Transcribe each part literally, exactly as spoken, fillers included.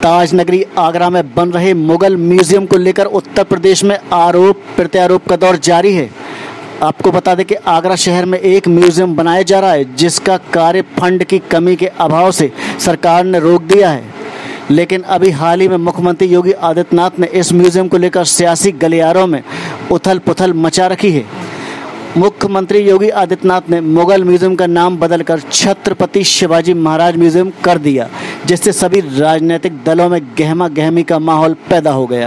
ताजनगरी आगरा में बन रहे मुगल म्यूजियम को लेकर उत्तर प्रदेश में आरोप प्रत्यारोप का दौर जारी है। आपको बता दें कि आगरा शहर में एक म्यूजियम बनाया जा रहा है, जिसका कार्य फंड की कमी के अभाव से सरकार ने रोक दिया है। लेकिन अभी हाल ही में मुख्यमंत्री योगी आदित्यनाथ ने इस म्यूजियम को लेकर सियासी गलियारों में उथल पुथल मचा रखी है। मुख्यमंत्री योगी आदित्यनाथ ने मुगल म्यूजियम का नाम बदलकर छत्रपति शिवाजी महाराज म्यूजियम कर दिया, जिससे सभी राजनीतिक दलों में गहमा गहमी का माहौल पैदा हो गया।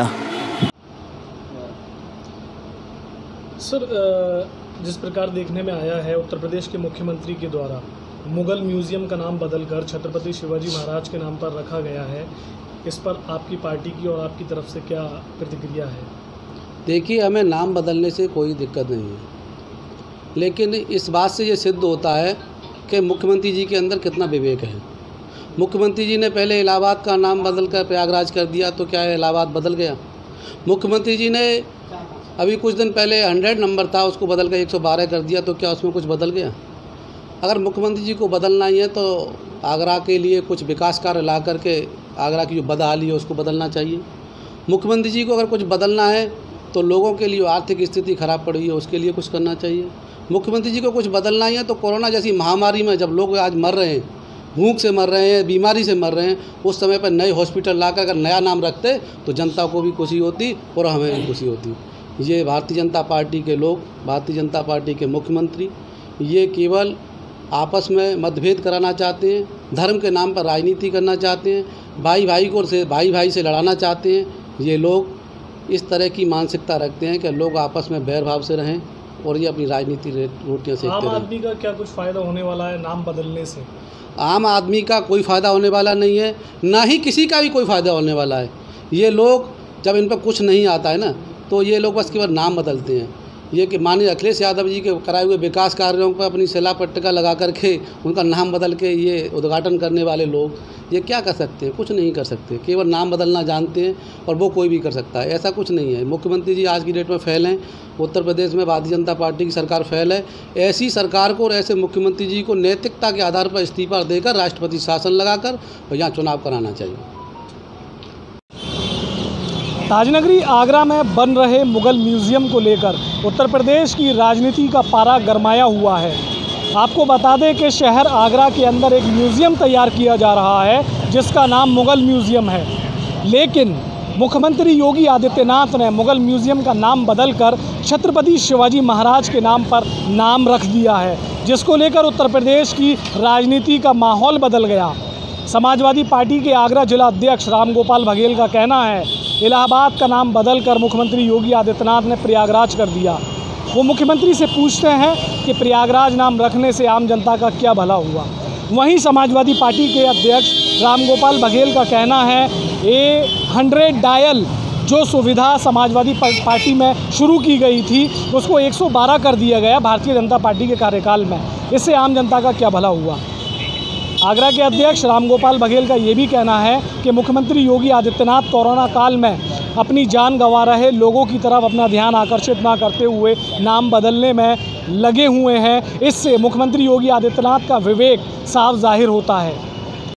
सर, जिस प्रकार देखने में आया है, उत्तर प्रदेश के मुख्यमंत्री के द्वारा मुगल म्यूजियम का नाम बदलकर छत्रपति शिवाजी महाराज के नाम पर रखा गया है, इस पर आपकी पार्टी की और आपकी तरफ से क्या प्रतिक्रिया है? देखिए, हमें नाम बदलने से कोई दिक्कत नहीं है, लेकिन इस बात से ये सिद्ध होता है कि मुख्यमंत्री जी के अंदर कितना विवेक है। मुख्यमंत्री जी ने पहले इलाहाबाद का नाम बदलकर प्रयागराज कर दिया, तो क्या इलाहाबाद बदल गया? मुख्यमंत्री जी ने अभी कुछ दिन पहले हंड्रेड नंबर था, उसको बदल कर एक सौ बारह कर दिया, तो क्या उसमें कुछ बदल गया? अगर मुख्यमंत्री जी को बदलना ही है तो आगरा के लिए कुछ विकास कार्य ला करके आगरा की जो बदहाली है उसको बदलना चाहिए। मुख्यमंत्री जी को अगर कुछ बदलना है तो लोगों के लिए आर्थिक स्थिति खराब पड़ी है, उसके लिए कुछ करना चाहिए। मुख्यमंत्री जी को कुछ बदलना ही है तो कोरोना जैसी महामारी में जब लोग आज मर रहे हैं, भूख से मर रहे हैं, बीमारी से मर रहे हैं, उस समय पर नए हॉस्पिटल लाकर अगर नया नाम रखते तो जनता को भी खुशी होती और हमें भी खुशी होती। ये भारतीय जनता पार्टी के लोग, भारतीय जनता पार्टी के मुख्यमंत्री, ये केवल आपस में मतभेद कराना चाहते हैं, धर्म के नाम पर राजनीति करना चाहते हैं, भाई भाई को से भाई भाई से लड़ाना चाहते हैं। ये लोग इस तरह की मानसिकता रखते हैं कि लोग आपस में बैर भाव से रहें और ये अपनी राजनीति रोटियां सेकते रहें। आम आदमी का क्या कुछ फ़ायदा होने वाला है नाम बदलने से? आम आदमी का कोई फ़ायदा होने वाला नहीं है, ना ही किसी का भी कोई फ़ायदा होने वाला है। ये लोग जब इन पर कुछ नहीं आता है ना, तो ये लोग बस केवल नाम बदलते हैं। ये कि माननीय अखिलेश यादव जी के कराए हुए विकास कार्यों पर अपनी शिला पट्टिका लगा करके उनका नाम बदल के ये उद्घाटन करने वाले लोग ये क्या कर सकते हैं? कुछ नहीं कर सकते, केवल नाम बदलना जानते हैं और वो कोई भी कर सकता है, ऐसा कुछ नहीं है। मुख्यमंत्री जी आज की डेट में फेल हैं, उत्तर प्रदेश में भारतीय जनता पार्टी की सरकार फेल है। ऐसी सरकार को और ऐसे मुख्यमंत्री जी को नैतिकता के आधार पर इस्तीफा देकर राष्ट्रपति शासन लगाकर और यहाँ चुनाव कराना चाहिए। ताजनगरी आगरा में बन रहे मुगल म्यूज़ियम को लेकर उत्तर प्रदेश की राजनीति का पारा गरमाया हुआ है। आपको बता दें कि शहर आगरा के अंदर एक म्यूज़ियम तैयार किया जा रहा है, जिसका नाम मुगल म्यूज़ियम है। लेकिन मुख्यमंत्री योगी आदित्यनाथ ने मुगल म्यूज़ियम का नाम बदलकर छत्रपति शिवाजी महाराज के नाम पर नाम रख दिया है, जिसको लेकर उत्तर प्रदेश की राजनीति का माहौल बदल गया। समाजवादी पार्टी के आगरा जिला अध्यक्ष रामगोपाल बघेल का कहना है, इलाहाबाद का नाम बदलकर मुख्यमंत्री योगी आदित्यनाथ ने प्रयागराज कर दिया। वो मुख्यमंत्री से पूछते हैं कि प्रयागराज नाम रखने से आम जनता का क्या भला हुआ। वहीं समाजवादी पार्टी के अध्यक्ष रामगोपाल बघेल का कहना है, ए हंड्रेड डायल जो सुविधा समाजवादी पार्टी में शुरू की गई थी, उसको एक सौ बारह कर दिया गया भारतीय जनता पार्टी के कार्यकाल में। इससे आम जनता का क्या भला हुआ। आगरा के अध्यक्ष रामगोपाल बघेल का ये भी कहना है कि मुख्यमंत्री योगी आदित्यनाथ कोरोना काल में अपनी जान गंवा रहे लोगों की तरफ अपना ध्यान आकर्षित ना करते हुए नाम बदलने में लगे हुए हैं। इससे मुख्यमंत्री योगी आदित्यनाथ का विवेक साफ जाहिर होता है।